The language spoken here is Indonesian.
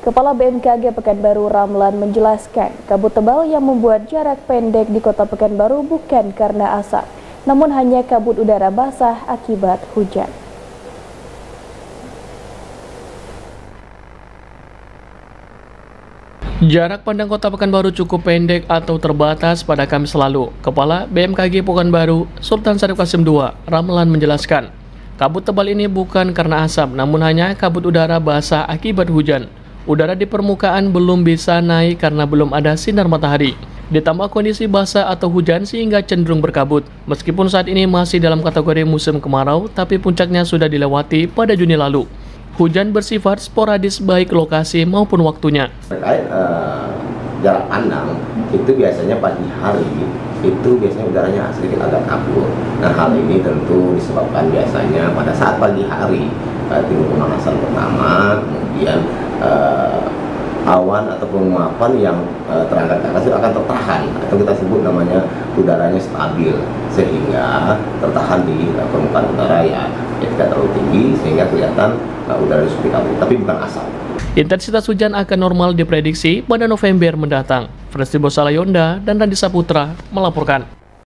Kepala BMKG Pekanbaru Ramlan menjelaskan, kabut tebal yang membuat jarak pendek di kota Pekanbaru bukan karena asap, namun hanya kabut udara basah akibat hujan. Jarak pandang kota Pekanbaru cukup pendek atau terbatas pada Kamis lalu. Kepala BMKG Pekanbaru, Sultan Syarif Qasim II, Ramlan menjelaskan, kabut tebal ini bukan karena asap, namun hanya kabut udara basah akibat hujan. Udara di permukaan belum bisa naik karena belum ada sinar matahari. Ditambah kondisi basah atau hujan sehingga cenderung berkabut. Meskipun saat ini masih dalam kategori musim kemarau, tapi puncaknya sudah dilewati pada Juni lalu. Hujan bersifat sporadis baik lokasi maupun waktunya. Terkait jarak pandang, itu biasanya pagi hari, itu biasanya udaranya sedikit agak kabur. Nah, hal ini tentu disebabkan biasanya pada saat pagi hari, timbul pemanasan pertama, kemudian awan atau penguapan yang terangkat ke atas itu akan tertahan, atau kita sebut namanya udaranya stabil, sehingga tertahan di permukaan udara ya tidak terlalu tinggi sehingga kelihatan udara seperti kabut, tapi bukan asap. Intensitas hujan akan normal diprediksi pada November mendatang. Fresti Bosalayonda dan Randi Saputra melaporkan.